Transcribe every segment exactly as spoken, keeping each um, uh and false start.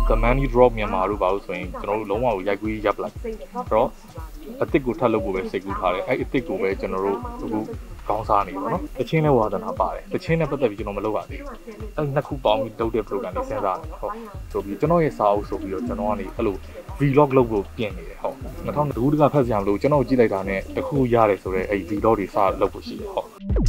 the money drop မြန်မာတို့ဘာလို့ဆိုရင်ကျွန်တော်တို့လုံးဝကိုရိုက်ကူးရပ်လိုက်အဲ့တော့အစ်စ်ကိုထပ်လုပ်ဖို့ပဲစိတ်ကူးထားတယ်အဲ့အစ်စ်ကိုပဲကျွန်တော်တို့အခုကောင်းစားနေပါတော့တချင်းနဲ့ဝါသနာပါတယ်တချင်းနဲ့ပတ်သက်ပြီးကျွန်တော်မလုပ်ရသေးဘူးအဲ့နှစ်ခုပေါင်းပြီးလုပ်တဲ့ program လေးစဉ်းစားတယ်ဟုတ်ဆိုပြီးကျွန်တော်ရဲ့စာအုပ်ဆိုပြီးတော့ကျွန်တော်ကနေအဲ့လို vlog လုပ်ဖို့ပြင်နေတယ်ဟုတ်၂၀၀၀တကဖတ်စရာမလိုကျွန်တော်ကြည့်လိုက်တာနဲ့တခုရတယ်ဆိုတော့အဲ့ vlog တွေစလုပ်ဖို့ရှိတယ်ဟုတ်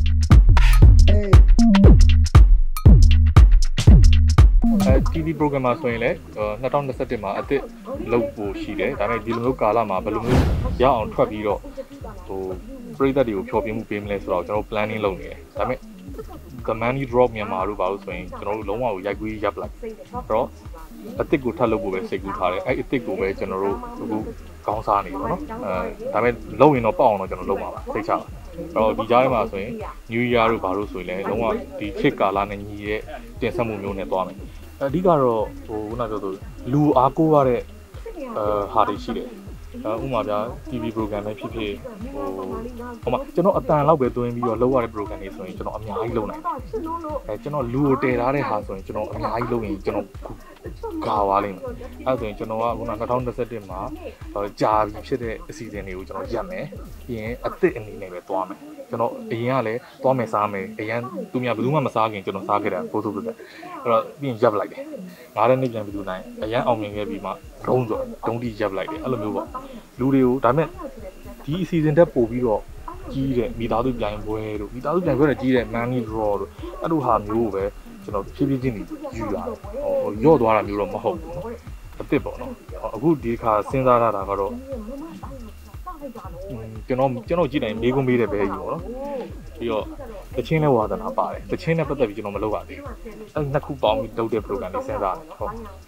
အဲ တီဗီ program မှာဆိုရင်လည်း၂၀၂၁မှာအစ်စ်လုပ်ဖို့ရှိတယ်ဒါပေမဲ့ဒီလိုမျိုးကာလမှာဘယ်လိုမျိုးရအောင်ထွက်ပြီးတော့ဟိုပရိသတ်တွေကိုဖြောပြမှုပေးမလဲဆိုတော့ကျွန်တော် planning လုပ်နေတယ်ဒါပေမဲ့ the money drop မြန်မာတို့ဘာလို့ဆိုရင်ကျွန်တော်တို့လုံးဝကိုရိုက်ကူးရပ်လိုက်အဲ့တော့အစ်စ်ကိုထပ်လုပ်ဖို့ပဲစိတ်ကူးထားတယ်အဲ့အစ်စ်ကိုပဲကျွန်တော်တို့အခုကောင်းစားနေပါတော့အဲဒါပေမဲ့လုပ်ရင်တော့ပေါ့အောင်တော့ကျွန်တော်လုပ်မှာပါစိတ်ချပါအဲ့တော့ဒီကြားထဲမှာဆိုရင် new year တို့ဘာလို့ဆိုရင်လည်းလုံးဝဒီခေတ်ကာလနဲ့ညီရဲ့တင်ဆက်မှုမျိုးနဲ့သွားမယ်အဓိကတော့ဟိုခုနပြောသလိုလူအားကိုးရတဲ့အဲဟာတွေရှိတယ်ဥပမာပြ တီဗီ program ပဲဖြစ်ဖြစ်ဟိုဟိုမှာကျွန်တော်အတန်လောက်ပဲတွင်းပြီးတော့လုပ်ရတဲ့ program တွေဆိုရင်ကျွန်တော်အများကြီးလုပ်နိုင်တယ်အဲကျွန်တော်လူကိုတည်ထားတဲ့ဟာဆိုရင်ကျွန်တော်အများကြီးလုပ်ရင်ကျွန်တော်ဂါသွားလိမ့်မယ်အဲဆိုရင်ကျွန်တော်ကခုန၂၀၂၁မှာကြာပြီဖြစ်တဲ့အစီအစဉ်တွေကိုကျွန်တော်ရက်မယ်ပြီးရင်အစ်စ်အနေနဲ့ပဲသွားမယ်ကျွန်တော်အရင်ကလည်းသွားမယ်စားမယ်အရင်သူများဘယ်သူမှမစားခင်ကျွန်တော်စားခဲ့တာပို့ဆိုပြတယ်အဲ့တော့ပြီးရင်ရပ်လိုက်တယ်ငါးတဲ့နေ့ပြန်ပြီးသူနိုင်အရင်အောင်မြင်ခဲ့ပြီးမှဒုံးဆိုဒုံးတိရပ်လိုက်တယ်အဲ့လိုမျိုးပေါ့လူတွေကိုဒါပေမဲ့ဒီအစီအစဉ်တက်ပို့ပြီးတော့ကြီးတဲ့မိသားစုပြိုင်ပွဲတို့မိသားစုပြိုင်ပွဲနဲ့ကြီးတဲ့ money draw တို့အဲ့လိုဟာမျိုးကိုပဲကျွန်တော်ဖြည်းဖြည်းချင်းယူလာတယ်ဟိုရော့သွားတာမျိုးတော့မဟုတ်ဘူးနော်အစ်စ်ပေါ့နော်အခုဒီခါစဉ်းစားရတာကတော့ကျွန်တော်ကျွန်တော်ကြည့်တိုင်းမေးခွန်းမေးတယ်ပဲကြီးပေါ့နော်ပြီးတော့တချင်းနဲ့ဝါသနာပါတယ်တချင်းနဲ့ပတ်သက်ပြီးကျွန်တော်မလုပ်ရသေးဘူးအဲ့နှစ်ခုပေါင်းပြီးလုပ်တဲ့ program လေးစဉ်းစားတယ်ဟုတ်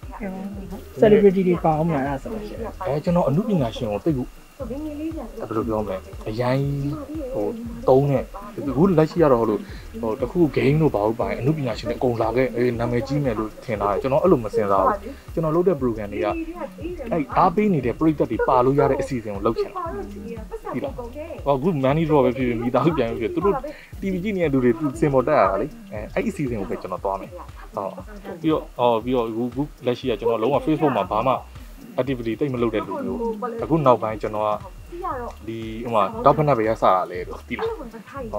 celebrity တွေပါအောင်မလားဆိုလို့ရှိရင်အဲကျွန်တော်အမှုပညာရှင်ကိုတိတ်ကိုဘယ်လိုပြောမလဲအရင်ဟိုတုံးနဲ့အခုလက်ရှိရတော့ဟိုလိုဟိုတခု game တို့ဘာလို့ပါရင်အမှုပညာရှင်တွေအကုန်လာခဲ့အေးနာမည်ကြီးမယ်လို့ထင်တာကျွန်တော်အဲ့လိုမစင်စားဘူးကျွန်တော်လုပ်တဲ့ program တွေကအဲ့အားပေးနေတဲ့ပရိသတ်တွေပါလို့ရတဲ့အစီအစဉ်ကိုလုပ်ချင်တာဒီလားဟောအခု money draw ပဲဖြစ်ဖြစ်မိသားစုပြန်ဖြစ်သူတို့ တီဗီ ကြည့်နေတဲ့လူတွေစင်ပေါ်တက်ရတာလေအဲအဲ့ဒီအစီအစဉ်ကိုပဲကျွန်တော်သွားမယ်ဟုတ်ပြီးတော့ဟောပြီးတော့အခုအခုလက်ရှိကကျွန်တော်လုံးဝ Facebook မှာဘာမှactivity တိတ်မလုပ်တဲ့လူမျိုးအခုနောက်ပိုင်းကျွန်တော်ကဒီဟိုမှာတောက်ဖက်နဲ့ပဲရစားတာလဲလို့သိလားဟုတ်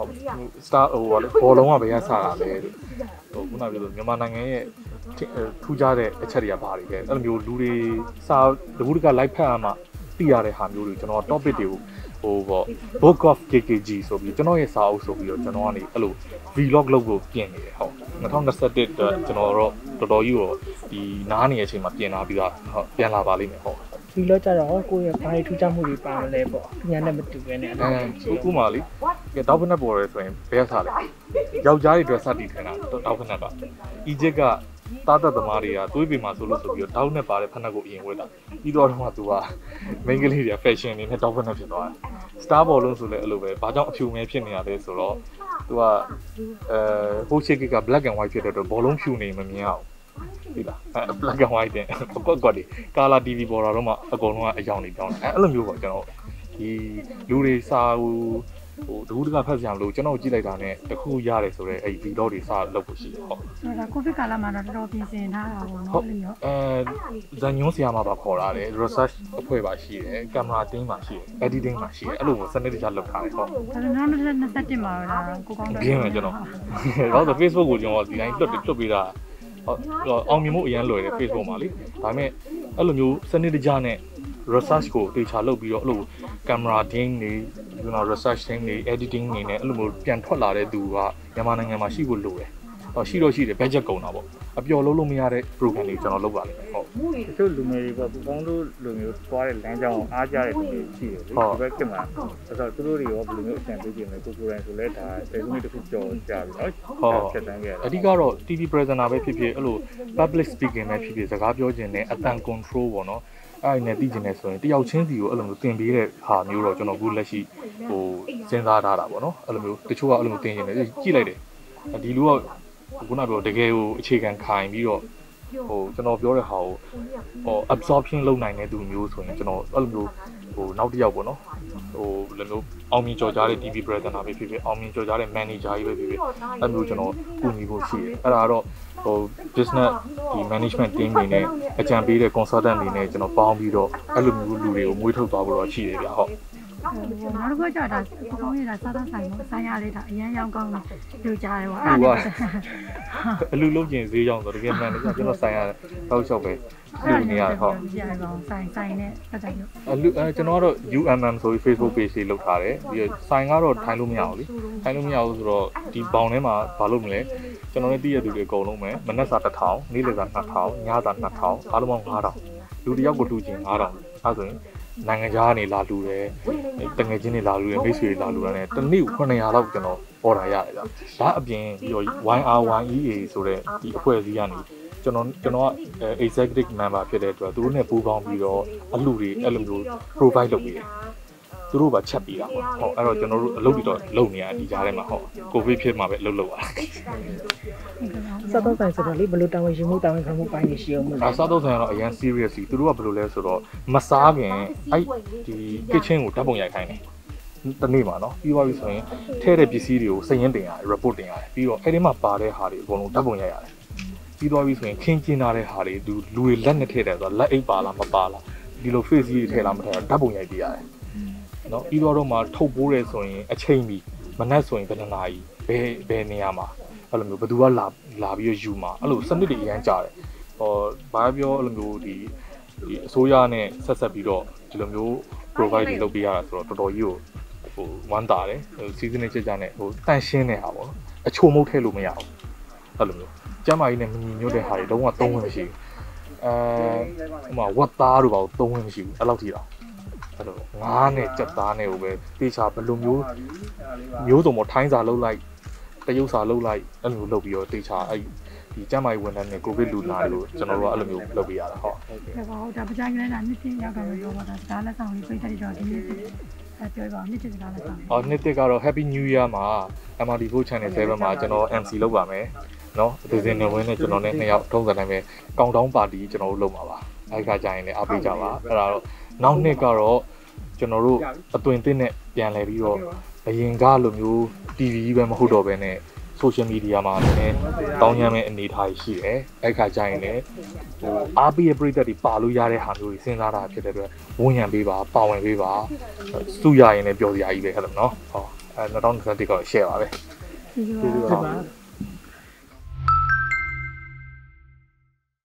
star ဟိုဘာလဲဘောလုံးကပဲရစားတာလဲလို့ဟိုခုနကပြောလို့မြန်မာနိုင်ငံရဲ့ထူးခြားတဲ့အချက်တွေကဘာတွေလဲအဲ့လိုမျိုးလူတွေစာတကူတက live ဖတ်ရမှသိရတဲ့ဟာမျိုးတွေကျွန်တော် topic တွေကိုဟိုပေါ့ book of ကေ ကေ ဂျီ ဆိုပြီးကျွန်တော်ရဲ့စာအုပ်ဆိုပြီးတော့ကျွန်တော်ကနေအဲ့လို vlog လုပ်ဖို့ပြင်နေတယ်ဟုတ်၂၀၂၁အတွက်ကျွန်တော်တော့တော်တော်ကြီးတော့ဒီနားနေတဲ့အချိန်မှာပြင်လာပြီးတော့ဟုတ်ပြန်လာပါလိမ့်မယ်ဟုတ်ဒီလောက်ကြတော့ကိုယ့်ရဲ့ဘာတွေထူးခြားမှုတွေပါလဲပေါ့ညာနဲ့မတူဘဲနဲ့အဲဥပမာလေကဲတောက်ဖက်နဲ့ပေါ်ရဲဆိုရင်ဘယ်စားလဲယောက်ျားတွေအတွက်စတင်ထင်တာတောက်ဖက်နဲ့ကအီဂျစ်ကတားတသမားတွေကသွေးပေမှာဆိုလို့ဆိုပြီးတော့တောက်နဲ့ပါတဲ့ဖက်နှက်ကိုအရင်ဝတ်တာပြီးတော့တော့သူက main ကလေးတွေ fashion နေနဲ့တောက်ဖက်နဲ့ဖြစ်သွားတယ် star ဘောလုံးဆိုလည်းအဲ့လိုပဲဘာကြောင့်အဖြူမဲဖြစ်နေရလဲဆိုတော့သူကအဲဟိုးချစ်က black and white ဖြစ်တဲ့အတွက်ဘောလုံးဖြူနေမမြင်အောင်ဒီလားအဲ black and white တဲ့ကွက်ကွက်တွေ color တီဗီ ပေါ်တာတော့မှအကုန်လုံးကအယောင်နေပြောင်းတယ်အဲအဲ့လိုမျိုးပေါ့ကျွန်တော်ဒီလူတွေစာဟိုဟိုတကူတကဖတ်စရာမလိုကျွန်တော်ကြည့်လိုက်တာနဲ့တခုရတယ်ဆိုတော့အဲ့ vlog တွေစလုပ်ဖို့ရှိတယ်ဟုတ်အဲ့ဒါကိုဗစ်ကာလမှာတော့တော်တော်ပြင်ဆင်ထားတာပေါ့နော်လေရောအဲဇန်ညွန်းဆရာမှာပါခေါ်တာလေ research အဖွဲ့ပါရှိတယ်ကင်မရာတင်းပါရှိတယ် editing ပါရှိတယ်အဲ့လိုမျိုးစနစ်တကျလုပ်ထားတယ်ဟုတ်ဒါဆိုတော့၂၀၂၁မှာတော့ကိုကောင်းတယ်ပြင်မယ်ကျွန်တော်တော့ Facebook ကိုကျွန်တော်ဒီတိုင်းလွတ်လွတ်ပေးတာဟုတ်အောင်မြင်မှုအရင်လွယ်တယ် Facebook မှာလေဒါပေမဲ့အဲ့လိုမျိုးစနစ်တကျနဲ့research ကိုတေချာလုပ်ပြီးတော့အဲ့လို camera team တွေ you know research team တွေ editing တွေနဲ့အဲ့လိုမျိုးပြန်ထွက်လာတဲ့သူကမြန်မာနိုင်ငံမှာရှိဖို့လိုတယ်။ဟောရှိတော့ရှိတယ် budget ကုန်တာပေါ့။အပျော်လုံးလို့မရတဲ့ program တွေကျွန်တော်လုပ်ပါလိမ့်မယ်။ဟုတ်။တချို့လူငယ်တွေပေါ့ပူပေါင်းတို့လူမျိုးသွားတဲ့လမ်းကြောင်းအားကြတဲ့လူတွေရှိတယ်လေ။ဒီဘက်ကမှာဆိုတော့သူတို့တွေရောဘယ်လိုမျိုးအဆင်ပြေကြမလဲကိုကိုရိုင်းဆိုလဲဒါတဲ့ခုနှစ်တစ်ခုကြော်ကြပြီနော်။ဟုတ်။ဖြတ်တန်းခဲ့တယ်။အဓိကတော့ တီဗီ presenter ပဲဖြစ်ဖြစ်အဲ့လို public speaking ပဲဖြစ်ဖြစ်စကားပြောခြင်းနဲ့အတန် control ပေါ့နော်။အဲ့နဲ့သိကျင်နေဆိုရင်တယောက်ချင်းစီကိုအဲ့လိုမျိုးတင်ပေးတဲ့ဟာမျိုးတော့ကျွန်တော်အခုလက်ရှိဟိုစဉ်းစားထားတာပေါ့နော်အဲ့လိုမျိုးတချို့ကအဲ့လိုမျိုးတင်ကျင်နေကြည့်လိုက်တယ်ဒီလူကခုနပြောတကယ်ကိုအခြေခံခိုင်ပြီးတော့ဟိုကျွန်တော်ပြောတဲ့ဟာကိုဟို absorption လုပ်နိုင်တဲ့သူမျိုးဆိုရင်ကျွန်တော်အဲ့လိုမျိုးဟိုနောက်တစ်ယောက်ပေါ့နော်ဟိုဘယ်လိုမျိုးအောင်မြင်ကြော်ကြားတဲ့ တီဗီ presenter ပဲဖြစ်ဖြစ်အောင်မြင်ကြော်ကြားတဲ့ manager ကြီးပဲဖြစ်ဖြစ်အဲ့လိုမျိုးကျွန်တော်ကူညီဖို့ရှိတယ်အဲ့ဒါကတော့ဟို business ဒီဒီ management team တွေနဲ့အကြံပေးတဲ့ consultant တွေနဲ့ကျွန်တော်ပေါင်းပြီးတော့အဲ့လိုမျိုးလူတွေကိုမွေးထုတ်သွားဖို့တော့ရှိတယ်ဗျဟုတ်နောက်တစ်ခုကျတော့ကိုကောင်းရတာစားသားဆိုင်ပေါ့ဆိုင်ရလေးဒါအရင်ရောက်ကောင်းတယ်လူကြားတယ်ပေါ့အဲ့ဒါအလူလုံးကျင်ဈေးရောက်ဆိုတကယ်မှန်တယ်ကျွန်တော်ဆိုင်ရတောက်လျှောက်ပဲလူနေရဟုတ်ကြားပါဆိုင်ဆိုင်နဲ့ပတ်သက်လို့အလူအဲကျွန်တော်ကတော့ U M M ဆိုပြီး Facebook page လေးလုပ်ထားတယ်ပြီးတော့ဆိုင်ကတော့ထိုင်လို့မရဘူးလေထိုင်လို့မရဘူးဆိုတော့ဒီဘောင်ထဲမှာဘာလုပ်မလဲကျွန်တော်လည်းသိရသူတွေအကုန်လုံးပဲမနက်စာတစ်ထောင်နေ့လယ်စာနှစ်ထောင်ညစာနှစ်ထောင်အားလုံးပေါင်းငါးထောင်လူတစ်ယောက်ကိုတူချင်ငါးထောင်အဲဆိုရင်နိုင်ငံခြားကနေလာလူတယ်တငယ်ချင်းတွေလာလူတယ်မိတ်ဆွေတွေလာလူတယ်တနေ့ခုနှစ်ရာလောက်ကျွန်တော်အော်ဒါရတယ်ဗျဒါအပြင်ပြီးတော့ Y R Y E A ဆိုတဲ့ဒီအဖွဲ့အစည်းကနေကျွန်တော်ကျွန်တော်က executive member ဖြစ်တဲ့အတွက်သူတို့နဲ့ပူးပေါင်းပြီးတော့အလူတွေအဲ့လိုမျိုး provide လုပ်ပေးတယ်သူတို့ပါချက်ပေးတာပေါ့ဟုတ်အဲ့တော့ကျွန်တော်တို့အလုပ်တွေတော့လုပ်နေရဒီကြားထဲမှာဟုတ်ကိုဗစ်ဖြစ်မှာပဲအလုပ်လုပ်ရတာစားတော့ဆိုင်ဆိုတော့လေဘယ်လိုတာဝန်ယူမှုတာဝန်ခံမှုပိုင်းရှိအောင်မလဲစားတော့ဆိုင်ကတော့အရင် serious စီသူတို့ကဘယ်လိုလဲဆိုတော့မစားခင်အဲ့ဒီ kitchen ကိုဓာတ်ပုံရိုက်ခိုင်းတယ်တနေ့မှာနော်ပြီးသွားပြီဆိုရင်ထဲတဲ့ပစ္စည်းတွေကိုစည်ရင်းတင်ရတယ် report တင်ရတယ်ပြီးတော့အဲ့ဒီမှာပါတဲ့ဟာတွေအကုန်လုံးဓာတ်ပုံရိုက်ရတယ်ပြီးသွားပြီဆိုရင်ခင်းကျင်းထားတဲ့ဟာတွေလူလူတွေလက်နဲ့ထည့်တယ်ဆိုတော့လက်အိတ်ပါလားမပါလားဒီလို face ကြီးတွေထည့်လားမထည့်လားဓာတ်ပုံရိုက်ပြရတယ်နော်ပြီးတော့တော့မှထုတ်ပိုးတယ်ဆိုရင်အချိန်ပြီးမနက်ဆိုရင်ဘယ်နှစ်နာရီဘယ်ဘယ်နေရာမှာအဲ့လိုမျိုးဘယ်သူကလာလာပြီးတော့ယူမှာအဲ့လိုစနစ်တွေအရင်ကြားတယ်ဟောဘာပြောအဲ့လိုမျိုးဒီဒီအစိုးရနဲ့ဆက်ဆက်ပြီးတော့ဒီလိုမျိုး provide တွေလုပ်ပေးရတာဆိုတော့တော်တော်ကြီးကိုဟိုဝမ်းသာတယ်ဟို season နဲ့ချက်ကြနဲ့ဟိုတန့်ရှင်းနေတာပေါ့နော်အချို့မဟုတ်ထဲလို့မရဘူးအဲ့လိုမျိုးကျမ်းမာကြီးနဲ့မညီညွတ်တဲ့ဟာတွေလုံးဝသုံးဝင်မရှိဘူးအဲဟိုမှာဝတ်သားတို့ဘာလို့သုံးဝင်မရှိဘူးအဲ့လောက်ထိတော့အဲ့လိုငါးနဲ့ကြက်သားနဲ့ကိုပဲတေချာဘယ်လိုမျိုးမျိုးစုံပေါ့ထိုင်းစာလှုပ်လိုက်တရုတ်စာလှုပ်လိုက်အဲ့လိုလုပ်ပြီးတော့တေချာအဲ့ဒီကျမ်းမာရေးဝန်ထမ်းနဲ့ကိုဗစ်လူနာလို့ကျွန်တော်တို့ကအဲ့လိုမျိုးလုပ်ပေးရတာဟုတ်ဟုတ်ကဲ့ပါဟုတ်ဒါပကြိုင်ကလေးကနှစ်သိရောက်ကြလို့ပြောပါတာဒါလက်ဆောင်လေးပြည့်တဲ့တော့ဒီနေ့အဲပြောပါနှစ်သိစကားလက်ဆောင်အော်နှစ်သိကတော့ Happy New Year မှာ M R D four Channel seven မှာကျွန်တော် M C လုပ်ပါမယ်နော်ဒီစင်နေဝင်နဲ့ကျွန်တော်နဲ့နှစ်ယောက်ထုံးစံတိုင်းပဲကောင်တောင်းပါတီကျွန်တော်တို့လုပ်မှာပါအဲ့ခါကျရင်လည်းအားပေးကြပါအဲ့ဒါတော့နောက်နှစ်ကတော့ကျွန်တော်တို့အသွင်သစ်နဲ့ပြန်လဲပြီးတော့အရင်ကလိုမျိုး T V ပဲမဟုတ်တော့ဘဲနဲ့ social media မှာလည်းတောင်းရမ်းမဲ့အနေအထားရှိတယ်အဲ့ခါကျရင်လည်းဟိုအားပေးရဲ့ပရိသတ်တွေပါလို့ရတဲ့ဟာမျိုးတွေစဉ်းစားတာဖြစ်တဲ့အတွက်ဝန်ရံပေးပါပါဝင်ပေးပါစုရရင်လည်းပျော်စရာကြီးပဲအဲ့လိုနော်ဟောအဲtwenty twenty-oneကို share ပါပဲကျေးဇူးပါ